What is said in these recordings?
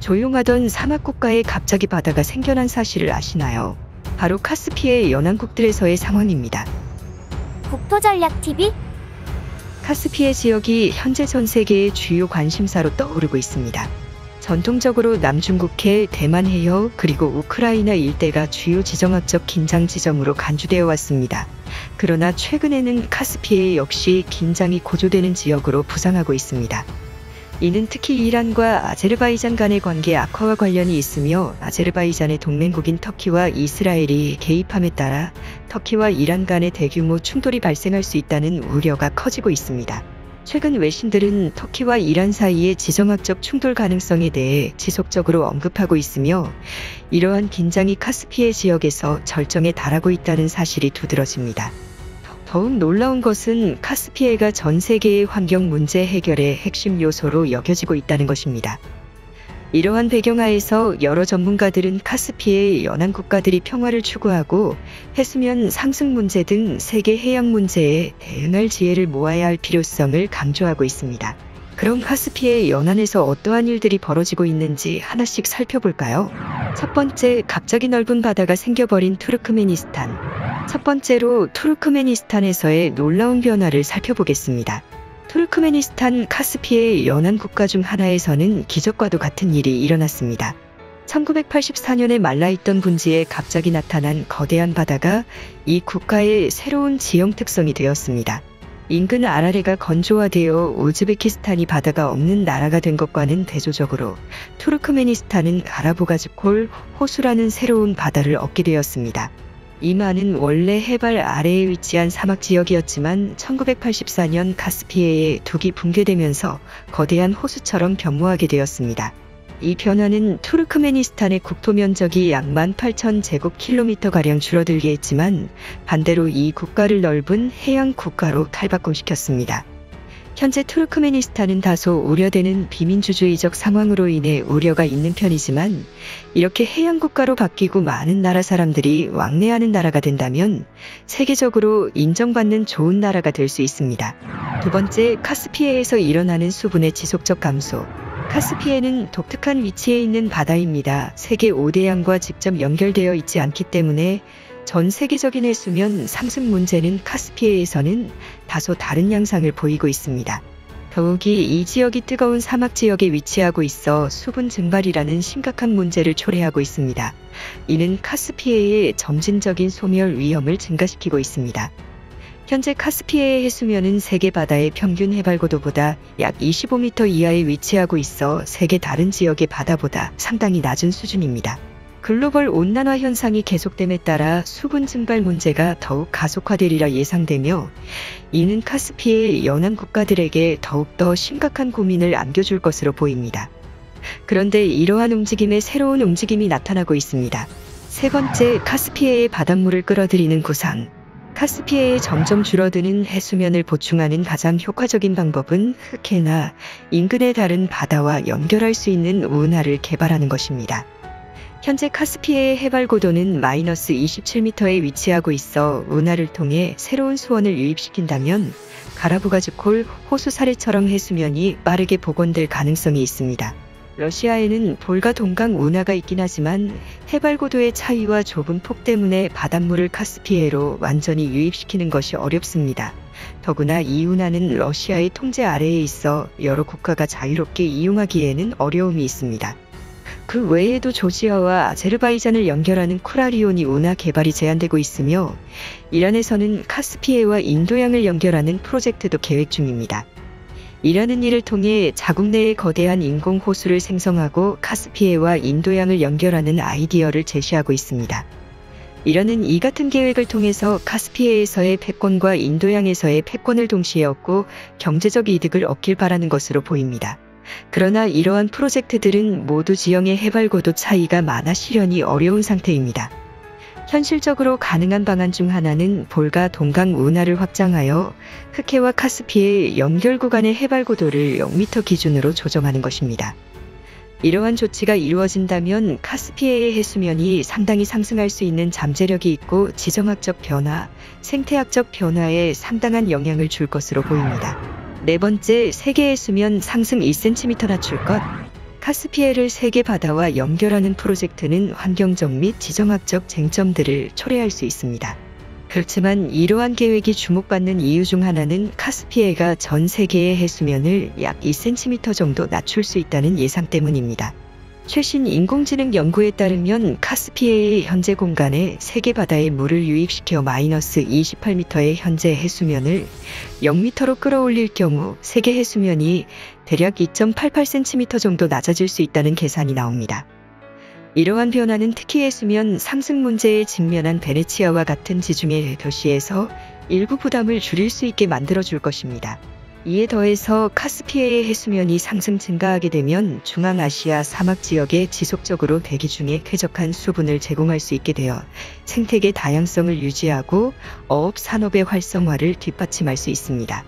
조용하던 사막 국가에 갑자기 바다가 생겨난 사실을 아시나요? 바로 카스피해 연안국들에서의 상황입니다. 국토전략TV? 카스피해 지역이 현재 전 세계의 주요 관심사로 떠오르고 있습니다. 전통적으로 남중국해, 대만 해역, 그리고 우크라이나 일대가 주요 지정학적 긴장 지점으로 간주되어 왔습니다. 그러나 최근에는 카스피해 역시 긴장이 고조되는 지역으로 부상하고 있습니다. 이는 특히 이란과 아제르바이잔 간의 관계 악화와 관련이 있으며 아제르바이잔의 동맹국인 터키와 이스라엘이 개입함에 따라 터키와 이란 간의 대규모 충돌이 발생할 수 있다는 우려가 커지고 있습니다. 최근 외신들은 터키와 이란 사이의 지정학적 충돌 가능성에 대해 지속적으로 언급하고 있으며 이러한 긴장이 카스피해 지역에서 절정에 달하고 있다는 사실이 두드러집니다. 더욱 놀라운 것은 카스피해가 전 세계의 환경 문제 해결의 핵심 요소로 여겨지고 있다는 것입니다. 이러한 배경하에서 여러 전문가들은 카스피해 연안 국가들이 평화를 추구하고 해수면 상승 문제 등 세계 해양 문제에 대응할 지혜를 모아야 할 필요성을 강조하고 있습니다. 그럼 카스피해 연안에서 어떠한 일들이 벌어지고 있는지 하나씩 살펴볼까요? 첫 번째, 갑자기 넓은 바다가 생겨버린 투르크메니스탄. 첫 번째로 투르크메니스탄에서의 놀라운 변화를 살펴보겠습니다. 투르크메니스탄 카스피해 연안 국가 중 하나에서는 기적과도 같은 일이 일어났습니다. 1984년에 말라있던 분지에 갑자기 나타난 거대한 바다가 이 국가의 새로운 지형 특성이 되었습니다. 인근 아라레가 건조화되어 우즈베키스탄이 바다가 없는 나라가 된 것과는 대조적으로 투르크메니스탄은 가라보가즈콜 호수라는 새로운 바다를 얻게 되었습니다. 이만은 원래 해발 아래에 위치한 사막 지역이었지만 1984년 카스피해에 둑이 붕괴되면서 거대한 호수처럼 변모하게 되었습니다. 이 변화는 투르크메니스탄의 국토 면적이 약 18,000제곱킬로미터가량 줄어들게 했지만 반대로 이 국가를 넓은 해양 국가로 탈바꿈시켰습니다. 현재 투르크메니스탄은 다소 우려되는 비민주주의적 상황으로 인해 우려가 있는 편이지만 이렇게 해양 국가로 바뀌고 많은 나라 사람들이 왕래하는 나라가 된다면 세계적으로 인정받는 좋은 나라가 될 수 있습니다. 두 번째, 카스피해에서 일어나는 수분의 지속적 감소. 카스피해는 독특한 위치에 있는 바다입니다. 세계 5대양과 직접 연결되어 있지 않기 때문에 전 세계적인 해수면 상승 문제는 카스피해에서는 다소 다른 양상을 보이고 있습니다. 더욱이 이 지역이 뜨거운 사막 지역에 위치하고 있어 수분 증발이라는 심각한 문제를 초래하고 있습니다. 이는 카스피해의 점진적인 소멸 위험을 증가시키고 있습니다. 현재 카스피해의 해수면은 세계 바다의 평균 해발 고도보다 약 25m 이하에 위치하고 있어 세계 다른 지역의 바다보다 상당히 낮은 수준입니다. 글로벌 온난화 현상이 계속됨에 따라 수분 증발 문제가 더욱 가속화되리라 예상되며 이는 카스피해 연안 국가들에게 더욱더 심각한 고민을 안겨줄 것으로 보입니다. 그런데 이러한 움직임에 새로운 움직임이 나타나고 있습니다. 세 번째, 카스피해의 바닷물을 끌어들이는 구상. 카스피해에 점점 줄어드는 해수면을 보충하는 가장 효과적인 방법은 흑해나 인근의 다른 바다와 연결할 수 있는 운하를 개발하는 것입니다. 현재 카스피해의 해발 고도는 마이너스 27m에 위치하고 있어 운하를 통해 새로운 수온을 유입시킨다면 가라부가즈콜 호수 사례처럼 해수면이 빠르게 복원될 가능성이 있습니다. 러시아에는 볼가 동강 운하가 있긴 하지만 해발 고도의 차이와 좁은 폭 때문에 바닷물을 카스피해로 완전히 유입시키는 것이 어렵습니다. 더구나 이 운하는 러시아의 통제 아래에 있어 여러 국가가 자유롭게 이용하기에는 어려움이 있습니다. 그 외에도 조지아와 아제르바이잔을 연결하는 쿠라리오니 운하 개발이 제한되고 있으며 이란에서는 카스피해와 인도양을 연결하는 프로젝트도 계획 중입니다. 이라는 일을 통해 자국 내에 거대한 인공 호수를 생성하고 카스피해와 인도양을 연결하는 아이디어를 제시하고 있습니다. 이란은 이 같은 계획을 통해서 카스피해에서의 패권과 인도양에서의 패권을 동시에 얻고 경제적 이득을 얻길 바라는 것으로 보입니다. 그러나 이러한 프로젝트들은 모두 지형의 해발 고도 차이가 많아 실현이 어려운 상태입니다. 현실적으로 가능한 방안 중 하나는 볼가 동강 운하를 확장하여 흑해와 카스피해 연결 구간의 해발 고도를 0m 기준으로 조정하는 것입니다. 이러한 조치가 이루어진다면 카스피해의 해수면이 상당히 상승할 수 있는 잠재력이 있고 지정학적 변화, 생태학적 변화에 상당한 영향을 줄 것으로 보입니다. 네 번째, 세계 해수면 상승 1cm 낮출 것. 카스피해를 세계 바다와 연결하는 프로젝트는 환경적 및 지정학적 쟁점들을 초래할 수 있습니다. 그렇지만 이러한 계획이 주목받는 이유 중 하나는 카스피해가 전 세계의 해수면을 약 2cm 정도 낮출 수 있다는 예상 때문입니다. 최신 인공지능 연구에 따르면 카스피해의 현재 공간에 세계 바다의 물을 유입시켜 마이너스 28m의 현재 해수면을 0m로 끌어올릴 경우 세계 해수면이 대략 2.88cm 정도 낮아질 수 있다는 계산이 나옵니다. 이러한 변화는 특히 해수면 상승 문제에 직면한 베네치아와 같은 지중해 도시에서 일부 부담을 줄일 수 있게 만들어줄 것입니다. 이에 더해서 카스피해의 해수면이 상승 증가하게 되면 중앙아시아 사막 지역에 지속적으로 대기 중에 쾌적한 수분을 제공할 수 있게 되어 생태계 다양성을 유지하고 어업 산업의 활성화를 뒷받침할 수 있습니다.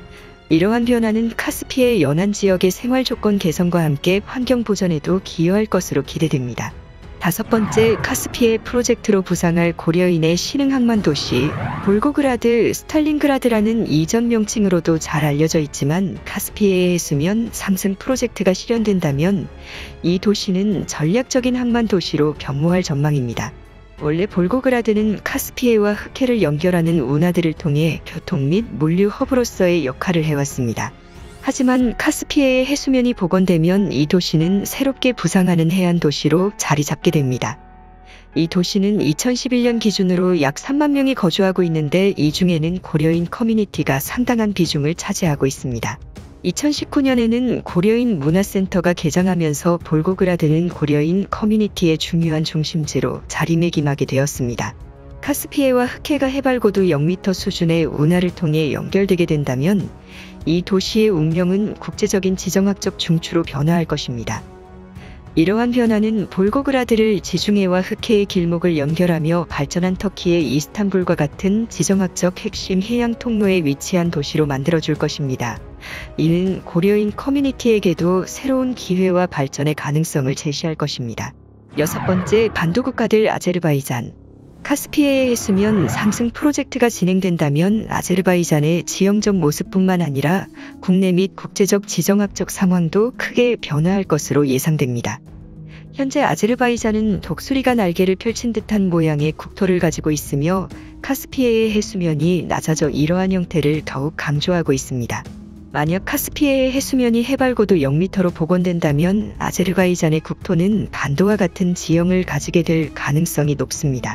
이러한 변화는 카스피해 연안 지역의 생활 조건 개선과 함께 환경 보전에도 기여할 것으로 기대됩니다. 5번째, 카스피해 프로젝트로 부상할 고려인의 신흥항만 도시 볼고그라드, 스탈린그라드라는 이전 명칭으로도 잘 알려져 있지만 카스피해의 해수면 상승 프로젝트가 실현된다면 이 도시는 전략적인 항만 도시로 변모할 전망입니다. 원래 볼고그라드는 카스피해와 흑해를 연결하는 운하들을 통해 교통 및 물류 허브로서의 역할을 해왔습니다. 하지만 카스피해의 해수면이 복원되면 이 도시는 새롭게 부상하는 해안 도시로 자리 잡게 됩니다. 이 도시는 2011년 기준으로 약 3만 명이 거주하고 있는데 이 중에는 고려인 커뮤니티가 상당한 비중을 차지하고 있습니다. 2019년에는 고려인 문화센터가 개장하면서 볼고그라드는 고려인 커뮤니티의 중요한 중심지로 자리매김하게 되었습니다. 카스피해와 흑해가 해발고도 0m 수준의 운하를 통해 연결되게 된다면 이 도시의 운명은 국제적인 지정학적 중추로 변화할 것입니다. 이러한 변화는 볼고그라드를 지중해와 흑해의 길목을 연결하며 발전한 터키의 이스탄불과 같은 지정학적 핵심 해양 통로에 위치한 도시로 만들어줄 것입니다. 이는 고려인 커뮤니티에게도 새로운 기회와 발전의 가능성을 제시할 것입니다. 6번째, 반도국가들 아제르바이잔. 카스피해의 해수면 상승 프로젝트가 진행된다면 아제르바이잔의 지형적 모습뿐만 아니라 국내 및 국제적 지정학적 상황도 크게 변화할 것으로 예상됩니다. 현재 아제르바이잔은 독수리가 날개를 펼친 듯한 모양의 국토를 가지고 있으며 카스피해의 해수면이 낮아져 이러한 형태를 더욱 강조하고 있습니다. 만약 카스피해의 해수면이 해발고도 0m로 복원된다면 아제르바이잔의 국토는 반도와 같은 지형을 가지게 될 가능성이 높습니다.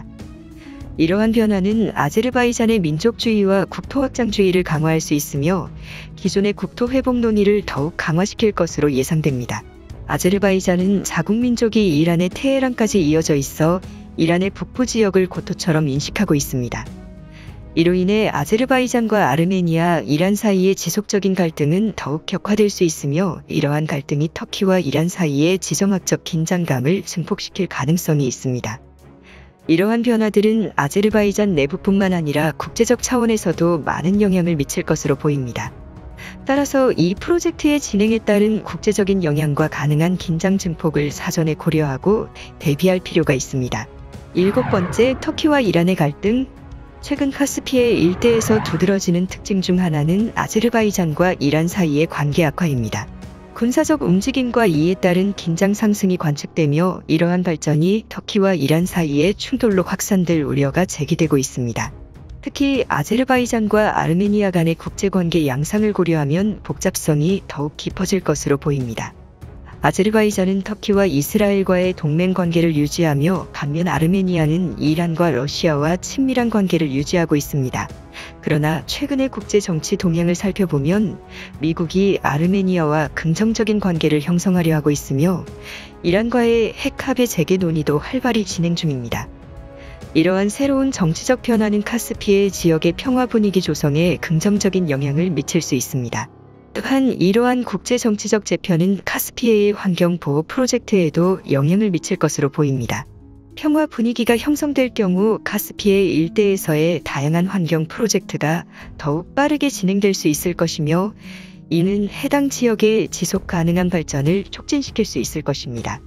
이러한 변화는 아제르바이잔의 민족주의와 국토확장주의를 강화할 수 있으며 기존의 국토 회복 논의를 더욱 강화시킬 것으로 예상됩니다. 아제르바이잔은 자국민족이 이란의 테헤란까지 이어져 있어 이란의 북부 지역을 고토처럼 인식하고 있습니다. 이로 인해 아제르바이잔과 아르메니아, 이란 사이의 지속적인 갈등은 더욱 격화될 수 있으며 이러한 갈등이 터키와 이란 사이의 지정학적 긴장감을 증폭시킬 가능성이 있습니다. 이러한 변화들은 아제르바이잔 내부뿐만 아니라 국제적 차원에서도 많은 영향을 미칠 것으로 보입니다. 따라서 이 프로젝트의 진행에 따른 국제적인 영향과 가능한 긴장 증폭을 사전에 고려하고 대비할 필요가 있습니다. 7번째, 터키와 이란의 갈등. 최근 카스피해 일대에서 두드러지는 특징 중 하나는 아제르바이잔과 이란 사이의 관계 악화입니다. 군사적 움직임과 이에 따른 긴장 상승이 관측되며 이러한 발전이 터키와 이란 사이의 충돌로 확산될 우려가 제기되고 있습니다. 특히 아제르바이잔과 아르메니아 간의 국제관계 양상을 고려하면 복잡성이 더욱 깊어질 것으로 보입니다. 아제르바이잔은 터키와 이스라엘과의 동맹 관계를 유지하며 반면 아르메니아는 이란과 러시아와 친밀한 관계를 유지하고 있습니다. 그러나 최근의 국제 정치 동향을 살펴보면 미국이 아르메니아와 긍정적인 관계를 형성하려 하고 있으며 이란과의 핵 합의 재개 논의도 활발히 진행 중입니다. 이러한 새로운 정치적 변화는 카스피해 지역의 평화 분위기 조성에 긍정적인 영향을 미칠 수 있습니다. 또한 이러한 국제 정치적 재편은 카스피해의 환경 보호 프로젝트에도 영향을 미칠 것으로 보입니다. 평화 분위기가 형성될 경우 카스피해 일대에서의 다양한 환경 프로젝트가 더욱 빠르게 진행될 수 있을 것이며 이는 해당 지역의 지속 가능한 발전을 촉진시킬 수 있을 것입니다.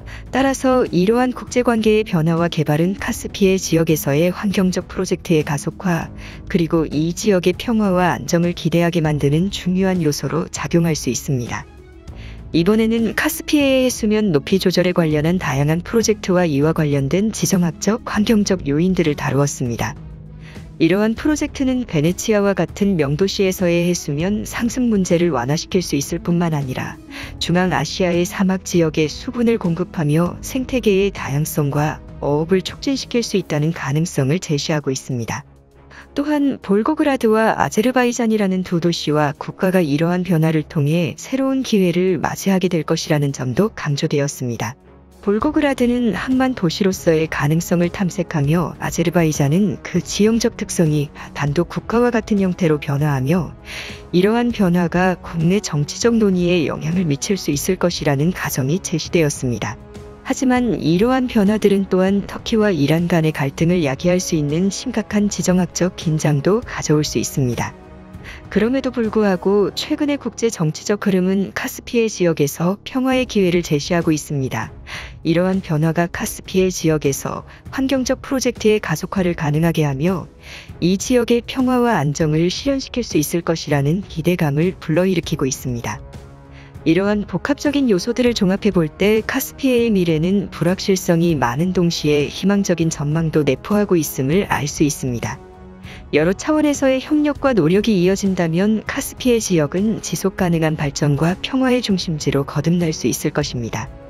따라서 이러한 국제관계의 변화와 개발은 카스피해 지역에서의 환경적 프로젝트의 가속화, 그리고 이 지역의 평화와 안정을 기대하게 만드는 중요한 요소로 작용할 수 있습니다. 이번에는 카스피해의 수면 높이 조절에 관련한 다양한 프로젝트와 이와 관련된 지정학적, 환경적 요인들을 다루었습니다. 이러한 프로젝트는 베네치아와 같은 명도시에서의 해수면 상승 문제를 완화시킬 수 있을 뿐만 아니라 중앙아시아의 사막 지역에 수분을 공급하며 생태계의 다양성과 어업을 촉진시킬 수 있다는 가능성을 제시하고 있습니다. 또한 볼고그라드와 아제르바이잔이라는 두 도시와 국가가 이러한 변화를 통해 새로운 기회를 맞이하게 될 것이라는 점도 강조되었습니다. 볼고그라드는 항만 도시로서의 가능성을 탐색하며 아제르바이잔은 그 지형적 특성이 단독 국가와 같은 형태로 변화하며 이러한 변화가 국내 정치적 논의에 영향을 미칠 수 있을 것이라는 가정이 제시되었습니다. 하지만 이러한 변화들은 또한 터키와 이란 간의 갈등을 야기할 수 있는 심각한 지정학적 긴장도 가져올 수 있습니다. 그럼에도 불구하고 최근의 국제 정치적 흐름은 카스피해 지역에서 평화의 기회를 제시하고 있습니다. 이러한 변화가 카스피해 지역에서 환경적 프로젝트의 가속화를 가능하게 하며 이 지역의 평화와 안정을 실현시킬 수 있을 것이라는 기대감을 불러일으키고 있습니다. 이러한 복합적인 요소들을 종합해 볼 때 카스피해의 미래는 불확실성이 많은 동시에 희망적인 전망도 내포하고 있음을 알 수 있습니다. 여러 차원에서의 협력과 노력이 이어진다면 카스피해 지역은 지속 가능한 발전과 평화의 중심지로 거듭날 수 있을 것입니다.